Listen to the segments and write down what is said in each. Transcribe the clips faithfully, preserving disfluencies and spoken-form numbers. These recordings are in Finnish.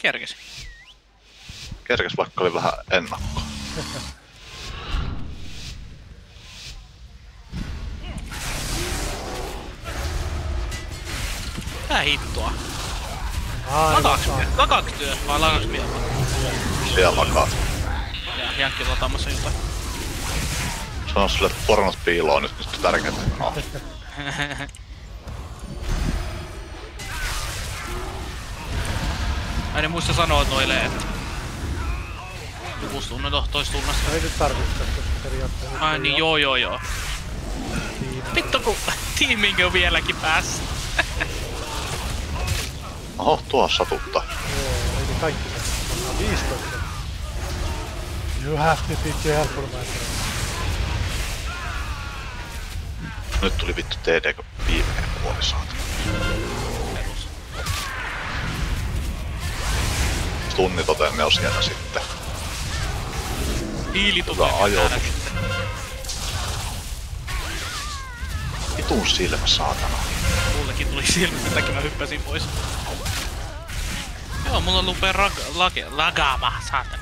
kerkesi. Kerkes vaikka oli vähän ennakkoa. Tää hittoa. Aivan. Lakaaks työ vai lakaaks vielä? Siellä lakaat. Ja Jankki on lataamassa jotain. Sano sulle, että pornot piiloo nyt, nyt tärkeintä. No. Mä en muista sanoa noille, että lukustunne no, toistunnassa. Ei nyt tarvitse tästä periaatteessa. Ai niin, joo joo joo. Vittu kun tiiming on vieläkin päässä. Oho, tuo satuttaa. Joo, ei ne kaikki satuttaa. viisitoista. You have to be careful, my friend. Nyt tuli vittu T D, kun viimeinen puoli saata. Tunni toteen ne on siellä sitten. Hiili Hyvä tulee ajoitus. Vitun silmä, saatana. Mullekin tuli silmä, sen takia mä hyppäsin pois. Joo, mulla lupee rag- lage- lagaava, saatana.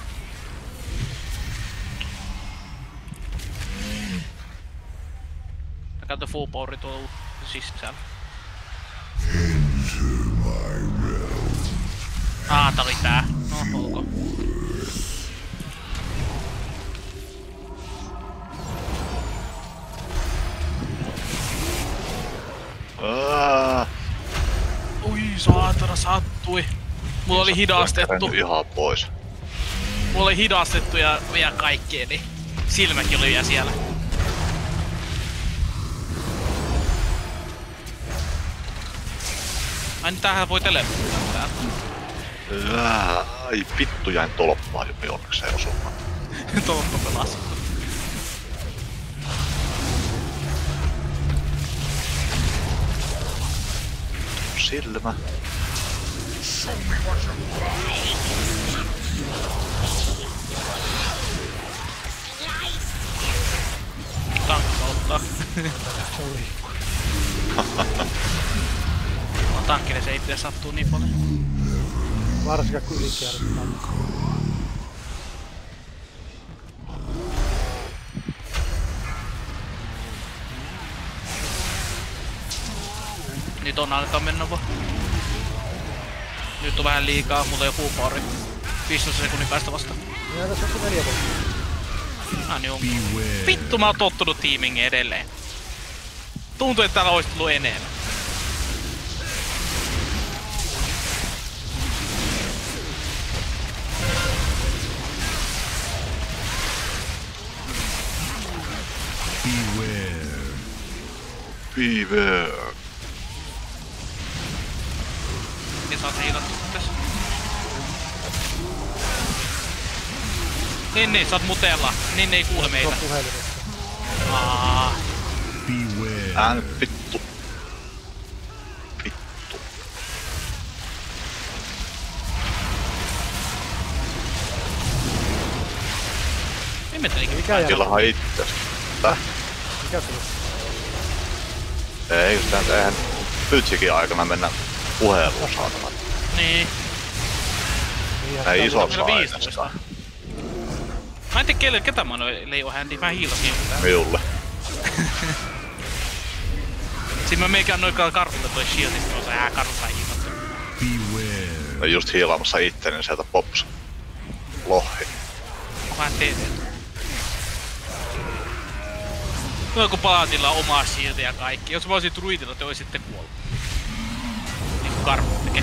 Mä käytän full poweri tuolla sisällä. Ah, tää oli tää. No, olko. Aaaa. Ui, saatana, sattui. Mulla oli hidastettu. Ihan pois. Mulla oli hidastettu ja vielä kaikkea, niin silmäkin oli vielä siellä. Ai niin tämähän voi teleporttaa täältä. Ää, ai vittu, jäin tolppaan jopa onneksi ei osumaan. Tolppa pelasi. Silmä. Tankkauttaa. On tankkinen, se ei pidä sattua niin paljon. Varsinkaan kun ylikierretään. Nyt on annetaan mennä vaan. Nyt on vähän liikaa, mulla ei oo full poweri. viisitoista sekunnin päästä vasta. Ja tässä onkin neljä volttia. Ah niin on. Vittu mä oon tottunut tiimingin edelleen. Tuntuu, että täällä ois tullut enemmän. Beware. Niin sä oot hiilattu tässä. Niin niin, sä oot mutella. Niin ei kuule meitä. Se on puhelimessa. Aa. Ää nyt vittu. Vittu. Ihmettelikin. Mikä jää? Tilahan itse. Täh? Mikä se on? Ei, just tämän, eihän Pytsikin aikana mennä puheluun saatana. Niin. Ei iso Meillä on viisitoista. Mä en tiedä kelle, ketä mä noin Leo Handy, mä hiilasin jotain. Minulle. Siinä mä meikään noikaan karhulle toi shieldista, kun on se ää karhussa hiilattu. Mä just hiilaamassa itteni sieltä pops. Lohi. Mä en tee no kun Palatilla on omaa shieldia ja kaikki. Jos mä olisin druidilla, te oisitte kuollut. Niinku karhu tekee.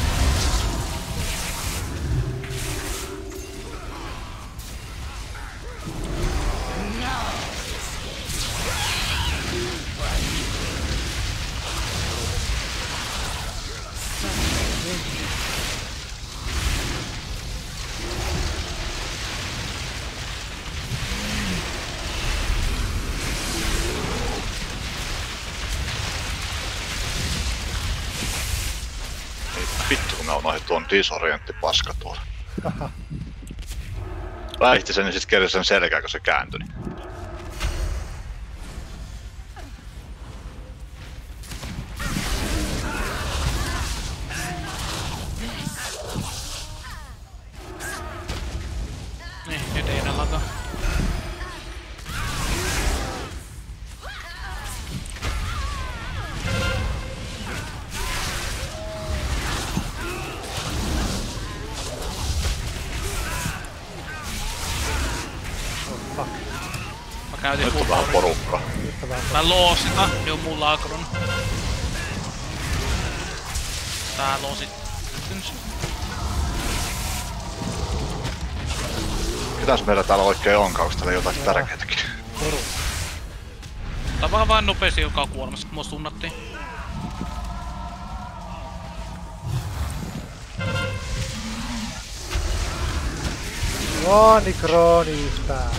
Vittu kun mä unohdin tuon disorientti paska tuolla. Lähti sen ja sit kerran sen selkää kun se kääntyi. Käytin Nyt on vähän porukkaa. Nyt on vähän Mä loosita, ne on mulla agron. Tää loosit. Mitäs meillä täällä oikein onkaan, onks täällä jotain tärkeitäkin? porukka. Tää vaan vain nopeesti joka kuolemassa, kun mua sunnattiin. Krooni, krooni yhtään.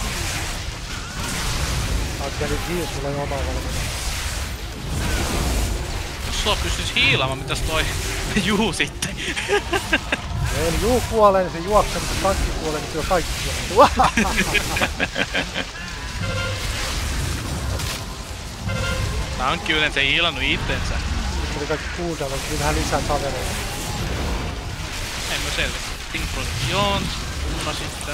Oot käynyt hiis, sulla ei oma valmiina. Jos sulla pystyis hiilaamaan, mitäs toi juu sitten. Eli juu kuolee, niin se juoksee, mutta tankki kuolee, niin se on kaikki kuolee. Tankki yleensä ei hiilannut itsensä. Nyt tuli kaikki cooldown, tuli vähän lisää kavereita. En mä selvi. Think Jones, kunna sitten.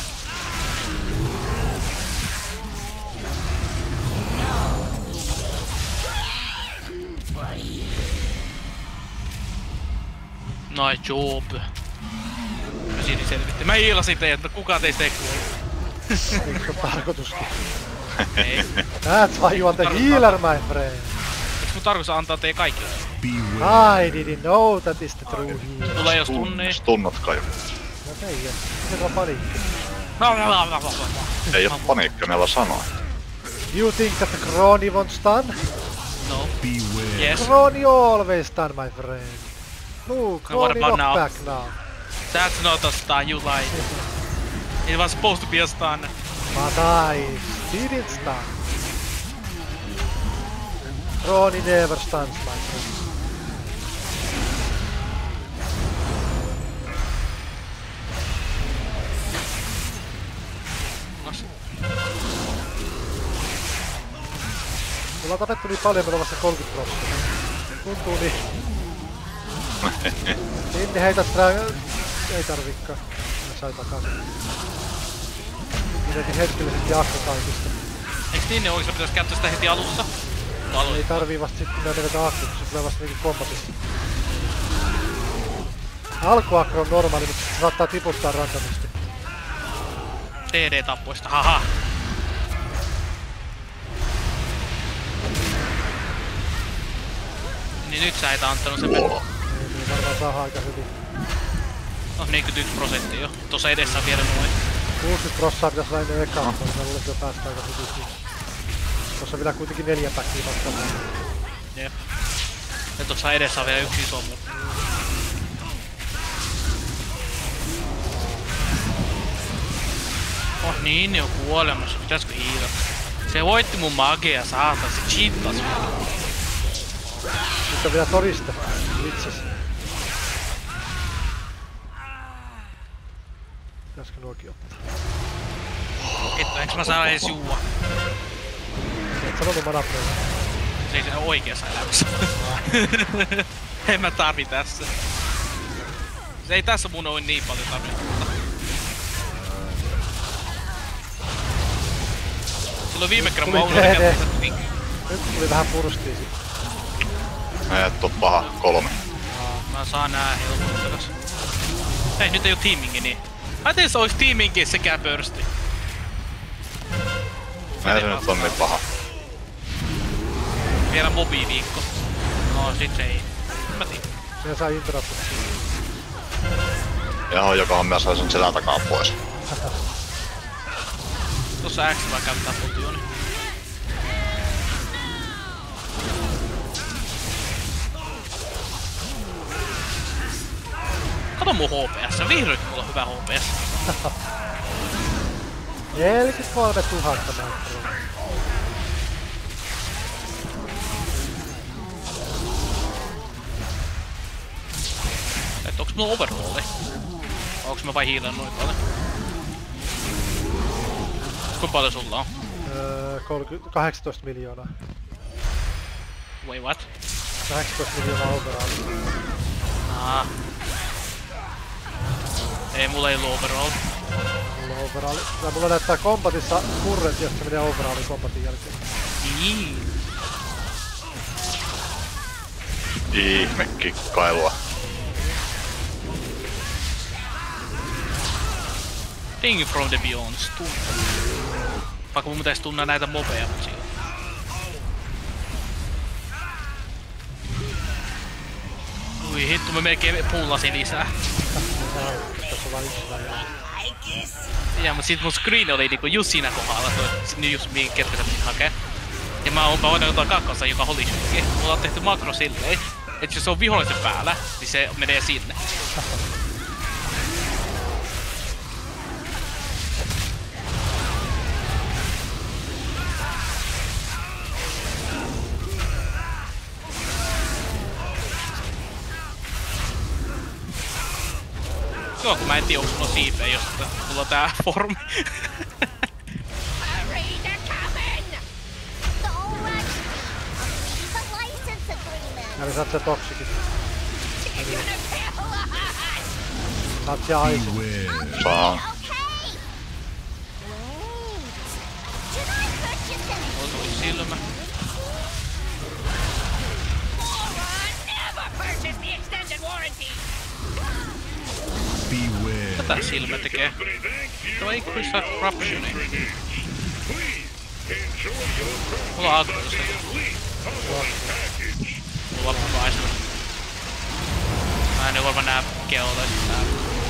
Nice job. Mä siinä selvitti. Mä hiilasin teidät, kukaan teistä ei kuollut. Eikö se ole tarkoituskin? Ei. That's why you are the healer, my friend. Eiks mun tarkoitus antaa teille kaikille? I didn't know that is the true healer. Tulee jos tunnia. Stunnatkaa jo. No ei, se on paniikki. Ei oo paniikka, ne vaan sanoo. You think that the Crony won't stun? No. Yes. Crony always stun, my friend. No, Crony about knock now? back now. That's not a stun, you lied. It was supposed to be a stun. But I didn't stun. Crony never stuns, my friend. Mulla on tapettu niin paljon, meillä on vasta kolmekymmentä prosenttia. Tuntuu niin. Sinne heität trää... Ei tarvikaan. Mä sain takaisin. Minetin hetkellisesti akkotaikista. Eiks niin, oikeesti pitäis käyttää sitä heti alussa? No, Ei tarvii vasta sit, kun me menetään akku, kun se tulee vasta niinku kombatista. Alkuakro on normaali, mutta se saattaa tiputtaa randomisti. T D-tappoista, haha. Niin nyt sä et antanut sen mennä. Ei, niin varmaan saa aika hyvin. No neljäkymmentäyksi prosenttia jo. Tuossa edessä on vielä noin. kuusikymmentä prosenttia pitäis olla ennen ekaa, mutta mä luulen, että jo päästä aika hyvin. Tuossa on vielä kuitenkin neljä päkkiä vastaan. Jep. Ja tuossa edessä on vielä yksi iso muu. Oh niin, ne on kuolemassa. Pitäisikö hiilata? Se voitti mun magea, saatan. Se cheatas vielä. Nyt on vielä todiste. Vitsis. Pitäisikö nuokin ottaa? Et, eiks mä saada edes juua? Et sanonut manapreilla. Se ei siinä oikeassa elämässä. En mä tarvi tässä. Se ei tässä mun oo niin paljon tarvittu. Silloin viime kerran mä Tuli unohdin T D. käyttää sitä link. Nyt tuli vähän purstia sit. Et oo paha, kolme. Mä saan nää helpottakas. Ei, nyt ei oo teamingi niin. Mä tein se ois teamingi sekä pörsti. Ei se nyt on niin paha. Vielä mobiiliviikko. No sit se ei. Mä tiedän. Siinä saa interruptit. Jaha, jokohan mä sain sen selän takaa pois. Tossa X vaan käyttää potioni. Kato mun H P S, vihdoin mulla on hyvä H P S. neljäkymmentäkolmetuhatta näyttelyä. Et onks mulla overrolli? Vai onks mä vai hiilan noin paljon? Kuinka paljon sulla on? Öö, kolmekymmentä, kahdeksantoista miljoonaa. Wait what? kahdeksantoista miljoonaa overall. Aa. Ei mulla ei oo overall. Mulla on overall. Ja mulla näyttää kombatissa kurret, jos se menee overallin kombatin jälkeen. Niin. Ihme kikkailua. Thing from the beyond. Vaikka mun pitäis tunna näitä mobeja, mut siinä. Ui hittu, mä melkein pullasin lisää. Tässä on vaan yksi väliä. Ja mut sit mun screen oli niinku just siinä kohdalla, toi just mihin ketkä sä piti hakee. Ja mä oon voinut jotain kakkosta, joka oli shotki. Mulla on tehty makro silleen, et jos se on vihollisen päällä, niin se menee sinne. Joo, kun mä en tiedä, onks mulla siipeä, jos mulla on tää formi. Eli saat se toksikin. Saat se aisin. Saa. Osui silmä. Tätä silmä tekee? Tuo ei kyllä saa corruptioni. Mulla on aggroista. Mulla on vapaista. Mä en oo varmaan nää keolaiset täällä.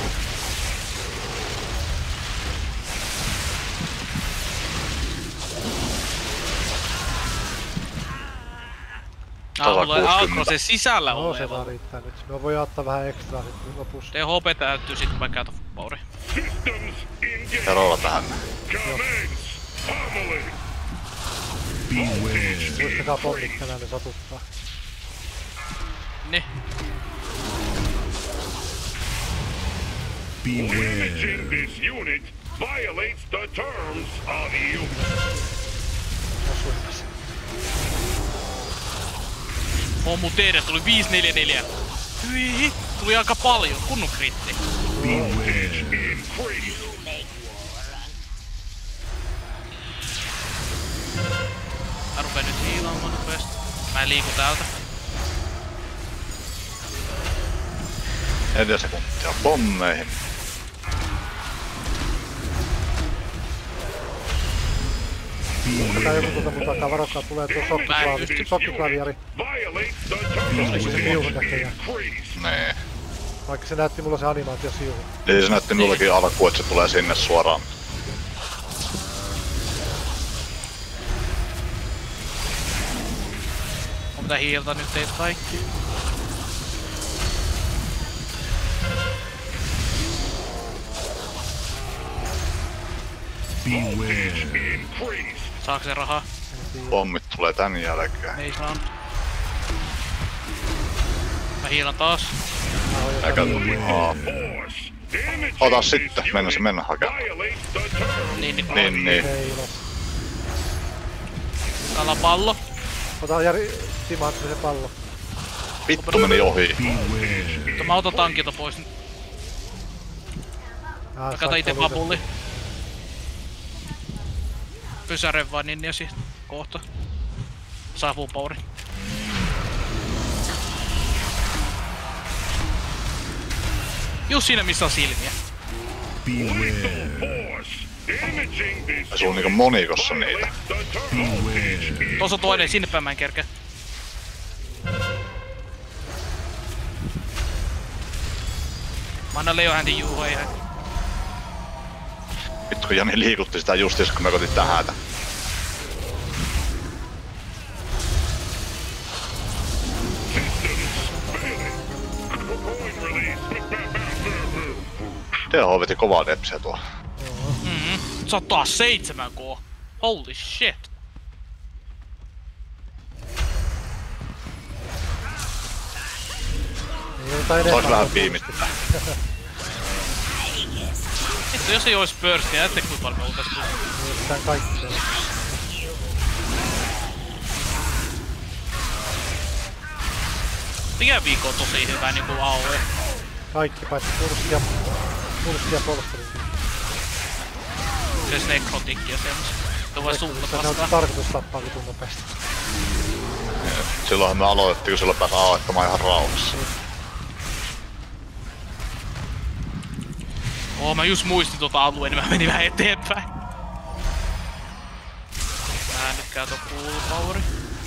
Ah, mulla on agro sen sisällä No oleva. se vaan riittää nyt. Me voi ottaa vähän ekstraa sit lopussa. T H P täyttyy sit kun mä käytän power. Erolla tähän. Muistakaa pommit tänään, ne satuttaa. Niin. Damaging this unit violates the terms of the unit. Osuipas. On mun teidän tuli viisi neljä neljä. Hyi, tuli aika paljon, kunnon kritti. Mä rupeen nyt hiilaamaan nopeesti. Mä en liiku täältä. Neljä sekuntia pommeihin. Tää joku tuota mun takaa, varokaa, tulee tuo sokkiklaavi, sokkiklaaviari. Onko se miuhu näköjään? Nee. Vaikka se näytti mulla se animaatio siuhu. Eli se näytti mullakin alkuun, että se tulee sinne suoraan. Mun pitää hiilata nyt teitä kaikki. Saako se rahaa? Pommit tulee tän jälkeen. Ei saa. Mä hiilan taas. Eikä aa. Ota sitten, mennä se mennä hakemaan. Niin, niin. Niin, niin. Heilo. Täällä on pallo. Ota Jari, timaat se pallo. Vittu meni ohi. Mutta mä otan tankilta pois nyt. Ah, Mä katon ite babulli. Pysäre vaan niin ja sit kohta. Saapuu power. Just siinä missä on silmiä. Se on niinku monikossa niitä. Tuossa on toinen, sinne päin mä en kerkeä. Mä annan Leo häntin juuho, ei hän. Vittu kun Jani liikutti sitä justis kun mä kotin tähätä. T H veti kovaa depsiä tuolla. Mm-hmm. Sä oot taas seitsemän K. Holy shit. Ei jotain enemmän. Saaks vähän piimittää? Vittu, jos ei ois pörssiä, ette kuinka paljon me oltais tullut. Yritetään kaikki siellä. Mikä viikko on tosi hyvä niinku A O E? Kaikki paitsi pulssi ja... Pulssi ja polsteri. Se nekrotikki ja semmos. Se voi suunnata Se on vastaan. tarkoitus tappaa vitun nopeasti. Silloinhan me aloitettiin, kun silloin pääsi aloittamaan ihan rauhassa. Oo, mä just muistin tota alueen, niin mä menin vähän eteenpäin. Mikä tuo full poweri?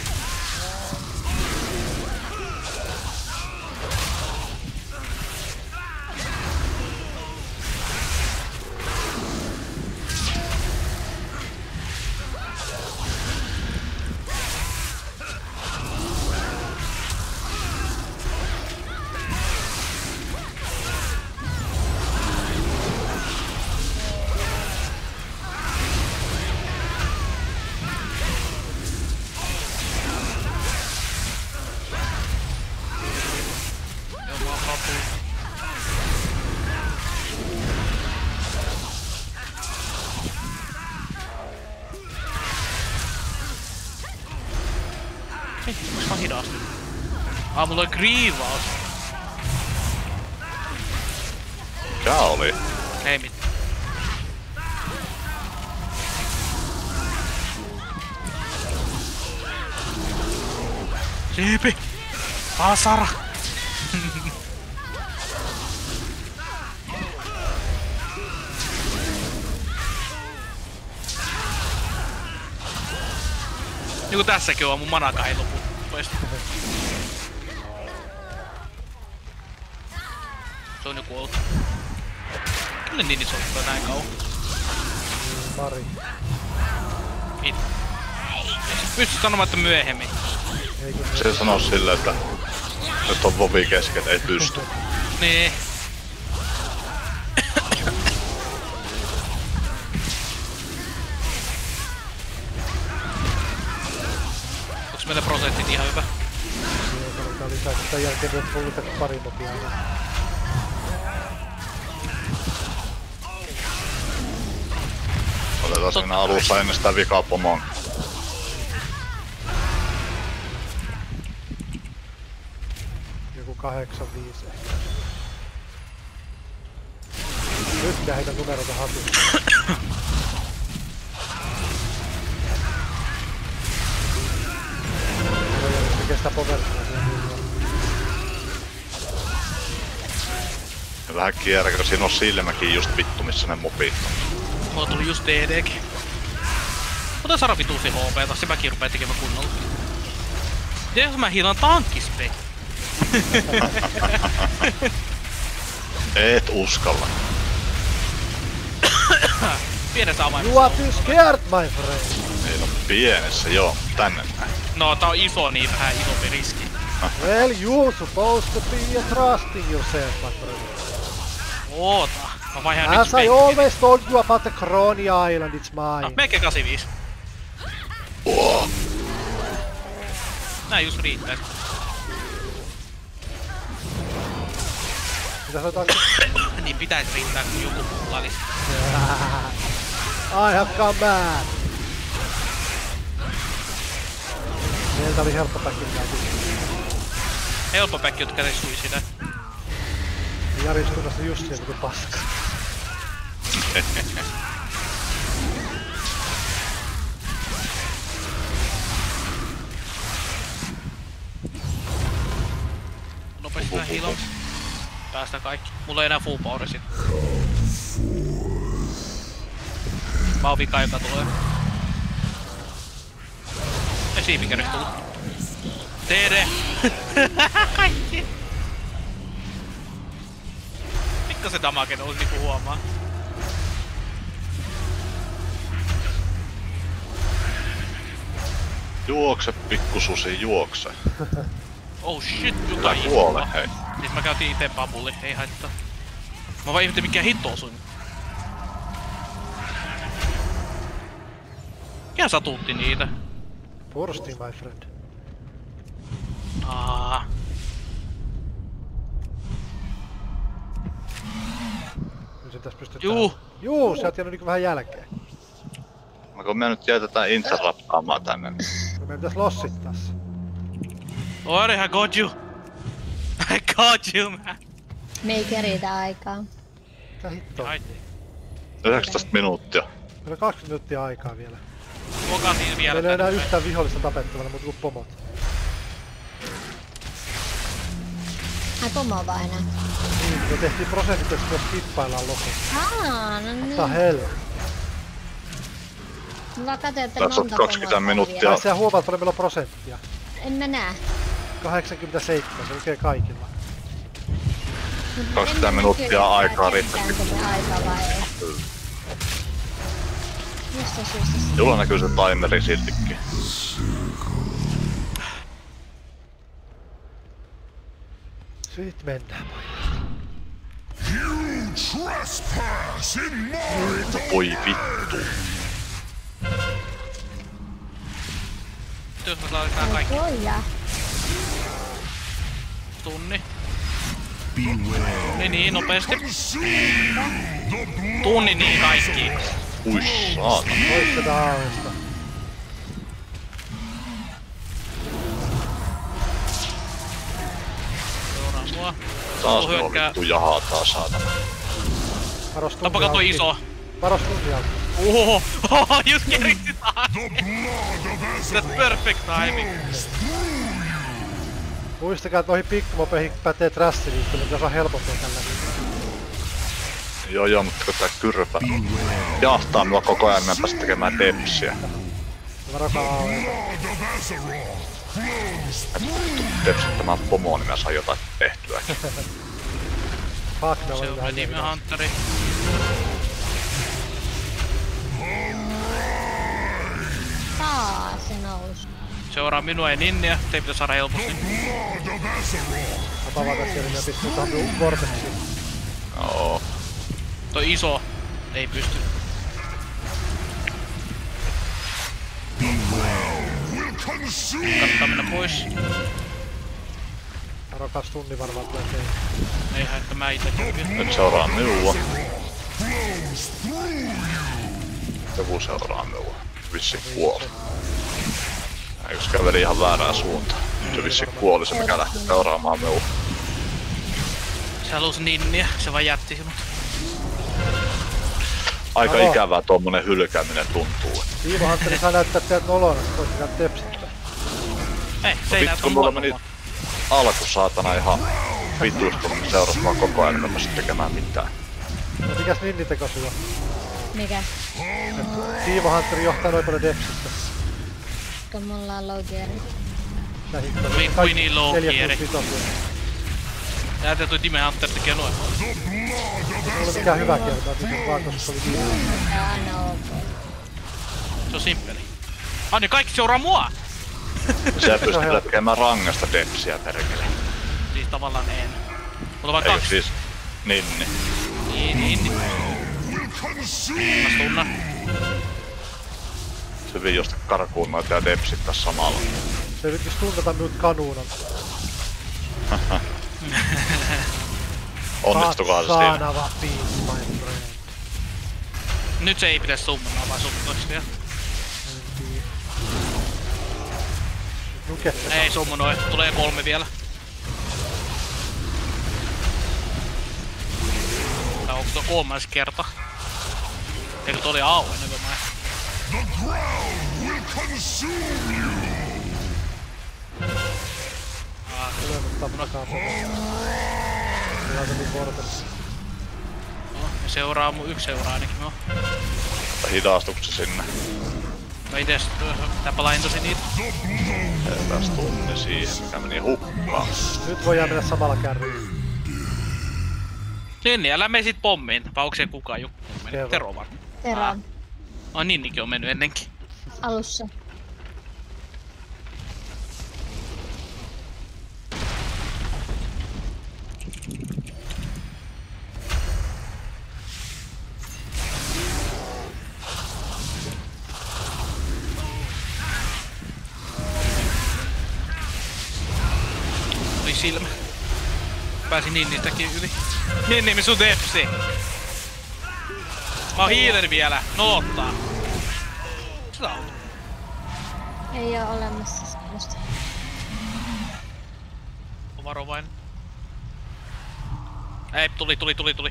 Ei, onks mä hidasta? Ah, mulla on griivaus. Mikä oli? Ei mitään. Siipi! Pasara! Niinku tässäkin on mun manaka ei lopu pois. Se on jo kuollut. Kyllä niin iso on näin kauan. Pari. Mit? Pysty sanomaan, että myöhemmin. Eikö Se sanoo silleen, että nyt on vovi kesken, ei pysty. Niin. Onks meillä prosentit ihan hyvä? Tää lisäksi tän jälkeen vielä tullut pari mopia aina. Otetaan siinä alussa ennen sitä vikapomoa. Joku kahdeksan viisi ehkä. Nyt heitä numeroita hatuun. Se kestää povertaa. Ja vähän kierrä, kun siinä on silmäkin just vittu, missä ne mopit on. Mulla tuli just D D:kin. Ota sara vituusi H P:tä, se mäkin rupee tekemään kunnolla. Ja jos mä hiilan tankkispei. Et uskalla. Pienessä avaimessa. You are too scared, my friend! Ei no pienessä, joo, tänne näin. No tää on iso, niin vähän isompi riski. Well, you supposed to be trusting yourself, my friend. Oota. Mä vaihan As nyt I always told you about the Cronia Island, it's No, mine. melkein kahdeksankymmentäviisi. Oh. Nää just riittäis. Mitä sanotaan? Niin pitäis riittää, kun joku pullalis. I have come back! Meiltä oli helppo päkkiä käyty. Helppo päkki, jotka teistui sitä. Jari suunnasta just sieltä kuin paska. Nopeasti nää hiilon. Päästään kaikki. Mulla ei enää full power sit. Mä oon vika, joka tulee. Ei siipikäris tullut. T D! Kaikki! Pikkasen damage nousi niinku huomaa. Juokse, pikkususi, juokse. Oh shit, jotain Tää kuole, isoa. hei. Siis mä käytiin ite babuli, ei haittaa. Mä vaan ihmettelin mikä hitto osui. Mikä satutti niitä? Bursti, my friend. Aa. Nyt se tässä pystytään... Juu! Juu, sä oot jäänyt niinku vähän jälkeen. No kun me nyt jätetään interruptaamaan tänne, niin No meidän pitäis lossittaa se. What I got you? I got you, man! Me ei keritä aikaa. Mitä hittoa? Ai, yhdeksäntoista minuuttia. Meillä on kaksikymmentä minuuttia aikaa vielä. tuokaa siinä vielä. Meillä ei enää tänne. yhtään vihollista tapettavana, mutta kuin pomot. Ai pomo vaan enää. Niin, me tehtiin prosentit, että me skippaillaan loput. Aa, no niin. What the hell? Mä vaan katsoin, että Tässä on monta kaksikymmentä pomoa minuuttia. Ai siellä huomaat paljon meillä on prosenttia. En mä näe. kahdeksankymmentäseitsemän, se lukee kaikilla. Mut kaksikymmentä en mä minuuttia näkyy, että aikaa käytetäänkö me aikaa vai ei. Mistä syystä se? Julla näkyy se timeri siltikin. Siitä mennään. Voi vittu. Jos mä saan tää kaikki Voi tunni. Niin niin, nopeesti. Tunni niin kaikki. Ui saatana. Poistetaan alusta. Seuraa mua. Taas Tuo me on hyökkää. vittu jahataa saatana. Varos tunti Tapakaa toi alkiin. iso. Varos tunti alkiin. Oho, oho, just keritti taas. That's perfect timing. Muistakaa, että noihin pikkumopeihin pätee trashiliittely, mikä on helpompaa tällä viikolla. Joo joo, mutta kun tää kyrpä jahtaa mua koko ajan, mä en pääse tekemään depsiä. Varokaa alueelta. Depsittämään pomoa, niin mä saan jotain tehtyä. Fuck, me Se oli on vähän Demon liikaa. Hunteri. taas se nousi. Seuraa minua ja Ninniä. Teidän pitää saada helposti. Mä pavata siellä ja pistuu tuohon minun vorteksiin. Joo. Toi iso ei pysty. Kannattaa mennä pois. Varokas tunnin varmaan tulee teille. Eihän, että mä ite kävin. Nyt seuraa minua. Joku seuraa minua. Vissi kuoli. Eikös käveli ihan väärään suuntaan. Se vissi kuoli se mikä lähti seuraamaan minua. Se halusi Ninniä, se vaan jätti sinut. Aika Oho. ikävää tommonen hylkääminen tuntuu. Tiimo Huntteri saa näyttää teidät nolona, että voitte tepsittää. Ei, se ei Vittu näytä kun mulla mua. meni alku saatana ihan vituistunut, niin seurasi vaan koko ajan, että mä pääsin tekemään mitään. No mikäs Ninni teko sulla? Mikä? Tiimo Huntteri johtaa noin paljon depsistä. Kun mulla on low geari. Lähittää. Kuin- kuin niin low neljä geari. plus vitosia. Näytä toi Demon Hunter tekee noin. Ei ole mikään hyvä kertaa, että vaan koska se oli viime. Tää on aina ok. Se on simppeli. Ah niin kaikki seuraa mua! Se pystyy tekemään rangasta depsiä perkele. Siis tavallaan en. Mutta vaan Eikö kaksi. siis? Niin, niin. Niin, niin, niin. Mä tunna. Se vii josta karkuun noita ja depsit tässä samalla. Se yritti stunnata minut kanuunan. Onnistukaa se siinä. Saanava beat, my friend. Nyt se ei pitäisi summonaa vaan summonoiksi vielä. Nukette. Ei summonoi, tulee kolme vielä. Tai onko tuo kolmas kerta? Eikö tuo oli aue, nevermind. Ah, Tulee mut tappakaa pomoa. Laita minun vorteksi. no, ja seuraa mun yksi seuraa ainakin no. Hidastuuko se sinne? Mä ites täpälain tosi niitä. Epäs tunne siihen, mikä meni hukkaan. Nyt voidaan mennä samalla kärryllä. Ninni, älä mene sit pommiin. Vai onko se kukaan joku mennyt? Tero. Tero vaan. Tero Ah. on Ai Ninnikin on mennyt ennenkin. alussa. Tuli silmä. Pääsin Ninnistäkin yli. Ninni, me sun depsi! Mä oon healer vielä. Nolottaa. Sitä on. Ei oo olemassa semmoista. On varovainen. Ei, tuli, tuli, tuli, tuli.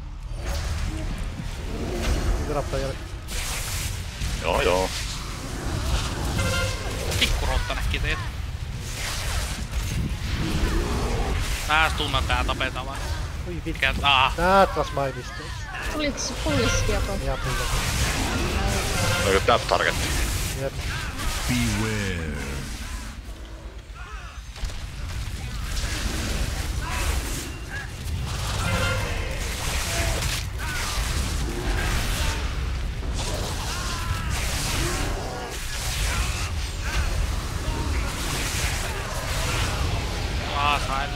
Interruptajalle. Joo joo. Pikkurotta näki teet. Mä tunnan tää tapetaan vaan. Oi vittu. Mikä, ah, That was my mistake. Tuliko se pulliski joko? Ja pullo. Oliko tap targetti? Jep. Beware. Aa, sain.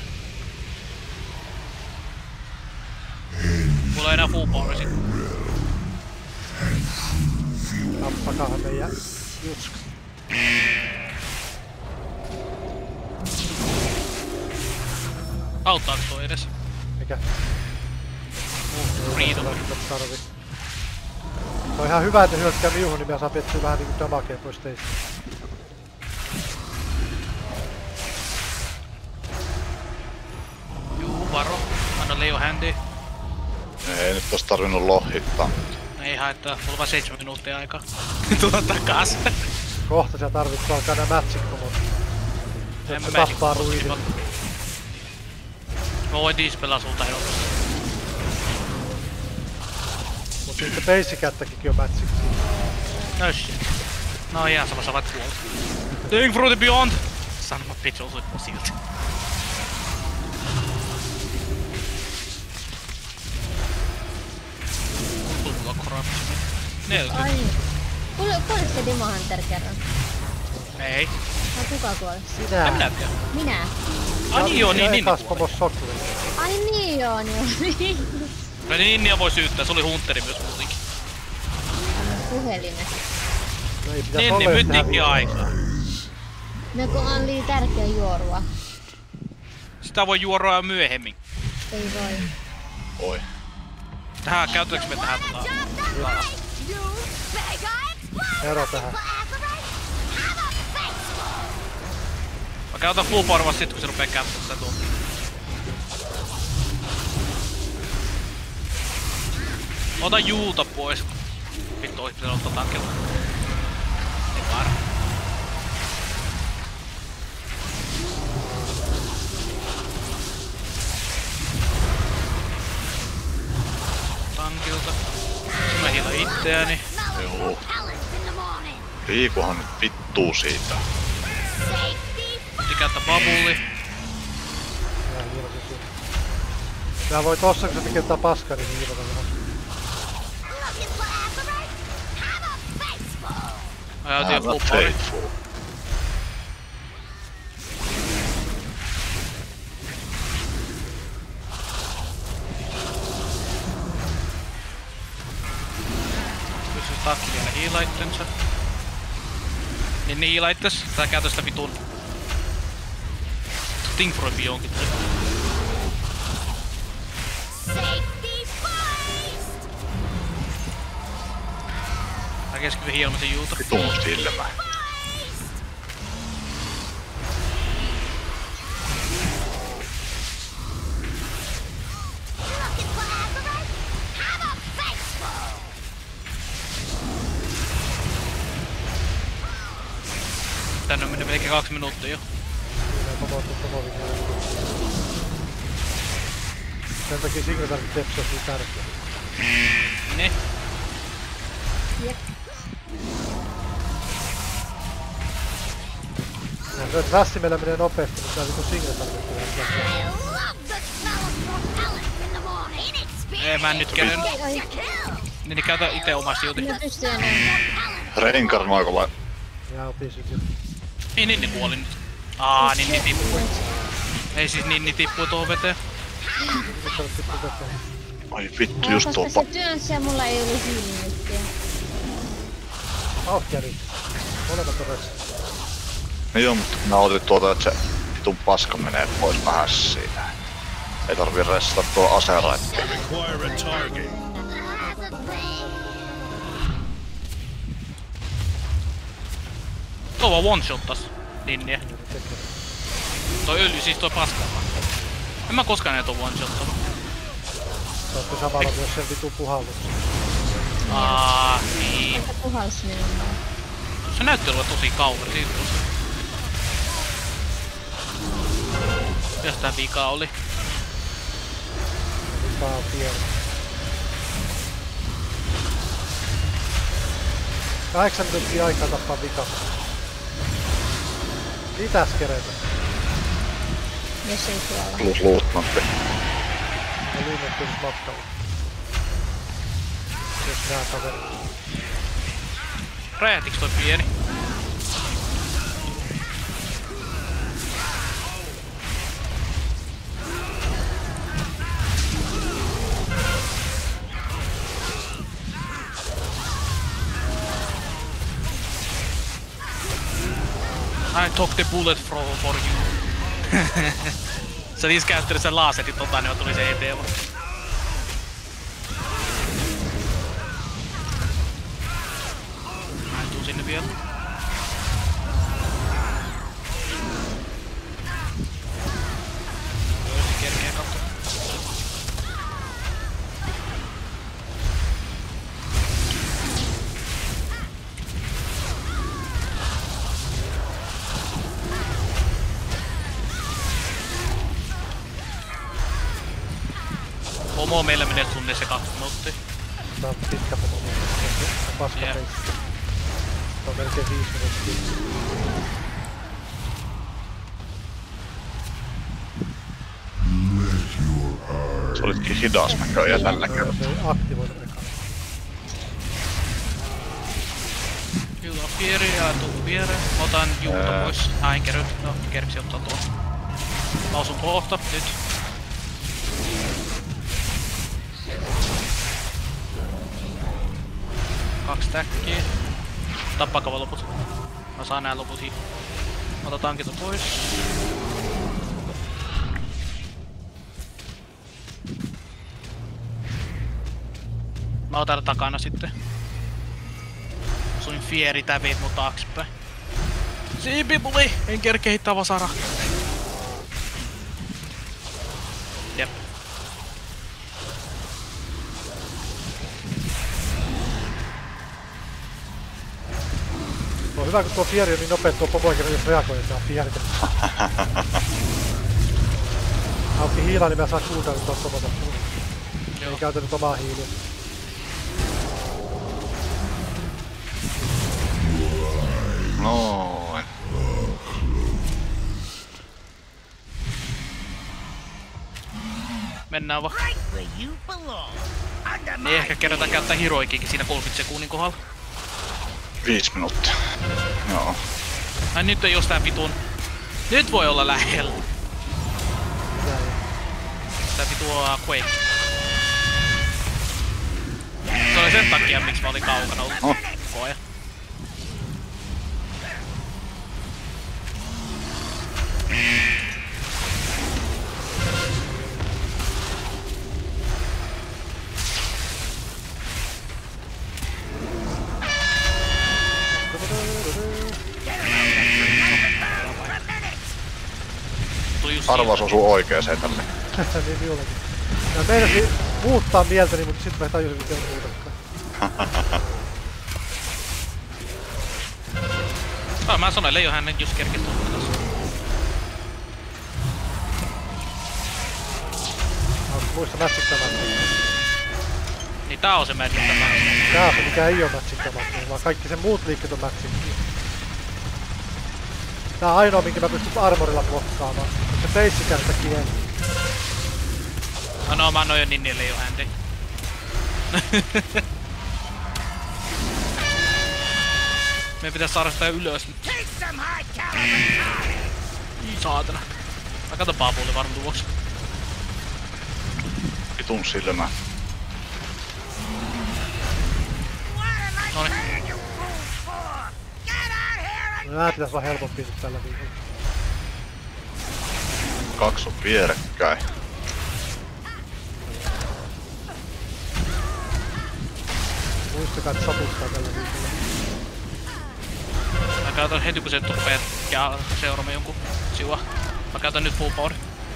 Mulla ei enää full power sit. Tappakahan meidän jutska. Auttaako toi edes? Mikä? Freedom. Tarvi. Se on ihan hyvä, että hyökkää miuhun, niin mä saa piettyä vähän niinku damakea pois teistä. Juu, varo. Anna Leo händiä. Ei nyt tos tarvinnut lohittaa. Ei haittaa, mulla on vaan seitsemän minuuttia aikaa. Tulla takas. Kohta sä tarvitset alkaa nää matchikkomot. En mä Se tappaa ruidin. Mä voin dispelaa sulta helposti. Mut sitten basic-kättäkin on matchiksi. No shit. No ihan sama, sä voit kuolla. Think from the beyond! Sanoma bitch osui mua silti. Tullulla corruption. neljäkymmentä. Ai. Kuule, kuoliko se Demo Hunter kerran? Ei. Vai kuka kuoli? Sinä! En minä tiedä. Minä. Ai niin joo, niin niin Ekas kuoli. pomos sokli. Ai niin joo, niin No niin Ninnia voi syyttää, se oli Hunteri myös muutenkin. Puhelinen. No ei pitäis Ninni, olla nyt tähän tikki aikaa. No kun on liian tärkeä juorua. Sitä voi juoroa myöhemmin. Ei voi. Oi. Tähän, käytetäänkö me tähän tota... ero tähän. Mä käytän full power vasta sit kun se rupee käyttämään sitä tuolta. Ota juuta pois. Vittu ois pitänyt ottaa tankilla. Ei vaan. Tankilta. Mä hiilan itteäni. Joo. Liikuhan nyt vittuu siitä. Piti käyttää babulli. Mä hiilasin sinne. Tää voi tossa kun se tekee tää paskaa, niin hiilata vähän. Mä käytin jo full Aivan power. faithful. Pystyis taakki vielä hiilaittensa. Niin ne hiilaittes. Tää käytä sitä vitun... Think for a Beyondkin. Tää keskivä hiilmasen juuta. Vitun silmä. Tänne on mennyt melkein kaksi minuuttia jo. Siinä on pomottu pomovin jälkeen. Sen takia Signetarin tepsi on niin tärkeä. Ne. Jep. Ja se, että Rassi meillä menee nopeasti, mutta tää vitu Signetar nyt tehdään. Ei mä en nyt kerran. Ai, ai. Niin ne käytä ite omaa siuti. Minä pystyn enää. Reinkarnoiko vai? Ja otin sit jo. Niin Ninni kuoli nyt. Aa, Ninni tippui. Ei siis Ninni tippui tuohon veteen. Signetar tippuu veteen. Ai vittu Joo, just koska tuo se työnsi ja mulla ei ollut hiilinyttiä. Vauhtiari. Molemmat on ressa. No joo, mutta mä otin tuota, että se vitun paska menee pois vähän siitä. Ei tarvii restata tuo aseraitti. Acquire a target. Tuo vaan one-shottas Ninniä. Toi öljy, siis toi paska. En mä koskaan näitä oo one-shottanut. Se otti samalla myös sen vitun puhalluksen. Aa, niin. Se puhalsi minun vaan. Se näytti olla tosi kaukana siitä tuossa. Mitäs tää vika oli? Vika on pieni. Kahdeksan minuuttia aikaa tappaa vika. Mitäs kereitä? Jos ei tuolla. Plus luutnantti. Ja luunnettiin nyt matkalla. Jos nää kaverit. Räjähtiks toi pieni? I took the bullet for, for you. Se iskäytteli sen laasetin tota, niin tuli se eteen vaan. Mä en tuu sinne vielä. Joo, se kerkee katsoa. Pomo meillä menee tunnissa kaksi minuuttia. Tää on pitkä pomo. Se on paska Jep. reissi. Se on melkein viisi minuuttia. Se olitkin hidas näköjään tällä kertaa. Se ei aktivoinut ekana. Kyllä on pieri ja tuu viereen. Otan juuta pois. Mä en kerry. No, kerksi ottaa tuon. Mä osun kohta. Nyt. Kaksi täkkiä. Tappaakava loput. Mä saan nää loput hi. Ota tankita pois. Mä oon täällä takana sitten. Suin fieri täviit mun taaksepäin. Siipipuli! En kerkeä hittää vasara. Jep. On hyvä, kun tuo fieri on niin nopea, tuo pomo eikä edes reagoi, että on fieri. Aukki hiilaa, niin mä saan kuulta nyt tuosta pomota. Ei käytänyt omaa hiiliä. Noin. Mennään vaan. Niin ehkä kerätään käyttää heroikikin siinä kolmekymmentä sekunnin kohdalla. Viisi minuuttia. Joo. Ai nyt ei oo tää vitun. Nyt voi olla lähellä. Tää vitua Quake. Se oli sen takia miksi mä olin kaukana ollut Oh. koko ajan. Tuli just Arvaus osuu oikeeseen tälle. Niin minullakin. Mä meinasin muuttaa mieltäni, mutta sit mä tajusin, miten muuttaa. Ah, mä sanoin Leijo hänen just kerkesi tulla tässä. Muista mätsittämään. Niin tää on se merkittävä. Tää on se, mikä ei oo mätsittämään, vaan kaikki sen muut liikkeet on mätsittämään. Tää on ainoa, minkä mä pystyn armorilla blokkaamaan. Se feissikärtä kieli. No, no mä annoin jo Ninni Leijo hänti. Meidän pitäis saada sitä ylös nyt. Saatana. Mä katon Paapuuli varmaan tuoksi. Vitun silmä. Noniin. No nää pitäis olla helpompi nyt tällä viikolla. Kaksi on vierekkäin. Muistakaa, että satuttaa tällä viikolla. Mä käytän heti kun se rupeet ja seuraamme jonkun siua. Mä käytän nyt full power.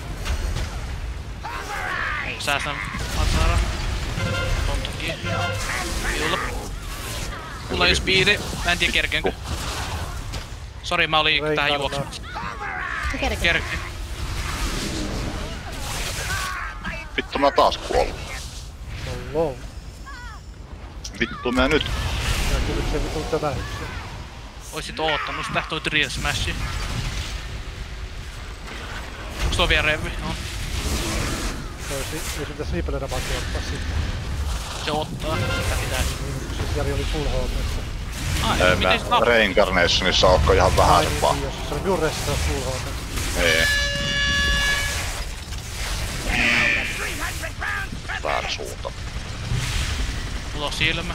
Säästän Matsara. Ton takia. Kyllä. Mulla ei oo speedi. Mä en tiedä kerkeenkö. Sori, mä olin tähän juoksemassa. Se kerkee. Kerkki. Vittu mä taas kuollut. No wow. Vittu mä nyt. Ja kyllä se vitun tömähyksen. Oisit oottanut sitä toi Trial Smashi. Onks tuo vielä revi? On. Ei siltä Sleeper Maki ottaa sitten. Se ottaa. Mitä pitäis? Siis Jari oli full H P:ssä. Ai, Ei miten mä se tappaa? Reincarnationissa ootko ihan vähän Ai sempaa. niin, jos se on minun ressa full H P. Ei. Väärä suunta. Mulla on silmä.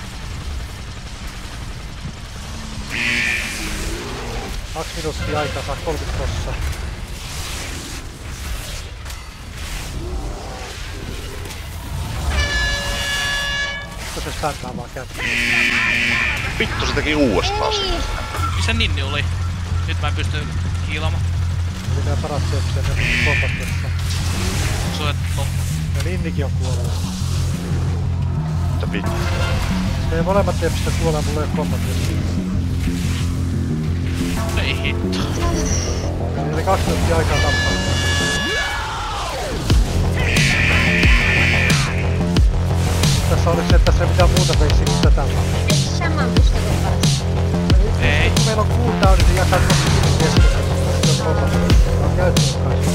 Kaksi minuuttia aikaa, saa kolmekymmentä prossaa. Mitä se spämmää vaan kättä? Vittu se teki uudestaan sen. Missä Ninni oli? Nyt mä en pysty hiilaamaan. Eli nää parat syökseen ne kompastessa. Se on no. Ja Ninnikin on kuollut. Mitä vittu? Ne molemmat tepsistä kuolee, mulla ei oo kompastessa. Ei hitto. Eli oli kaksi minuuttia aikaa tappaa. Tässä oli se, että tässä ei mitään muuta veisi kuin tätä vaan. Eikö saman pystökön parasta? Ei. Kun meillä on cooldown, niin se jakaa tuossa minun keskellä. Se on kompastessa. Se on käyttänyt kaikki.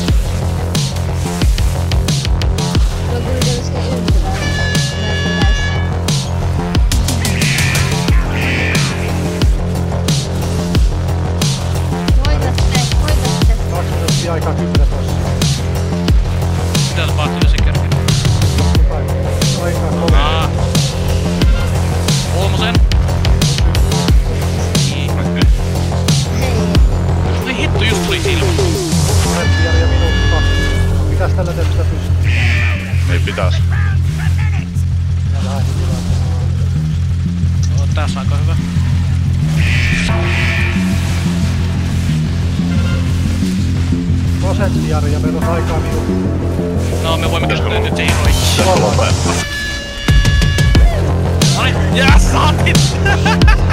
Tuo kyllä tietysti yltyvää. Hoitatte, hoitatte. Kaksi minuuttia aikaa kymmenen prosenttia. Mitä tapahtuu se kerkeen? Aikaa kolme. Aa. Kolmosen. Niin. Ei hitto, just tuli silmä. Hetkiä ja minuutti kaksi. Pitäis tällä tepsistä pystyä. Ei pitäis. Ja vähän hyvää. No, tässä aika hyvä. Prosenttia ja meillä on aikaa minuutti. No, me voimme käyttää nyt se heroic. Se on lopettaa. Noniin, jää saatit!